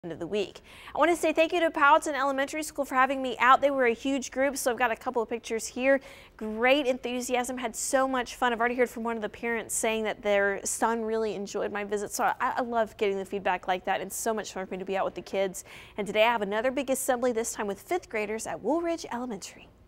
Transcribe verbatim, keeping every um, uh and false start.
End of the week. I want to say thank you to Powhatan Elementary School for having me out. They were a huge group, so I've got a couple of pictures here. Great enthusiasm, had so much fun. I've already heard from one of the parents saying that their son really enjoyed my visit, so I, I love getting the feedback like that. It's so much fun for me to be out with the kids. And today I have another big assembly, this time with fifth graders at Woolridge Elementary.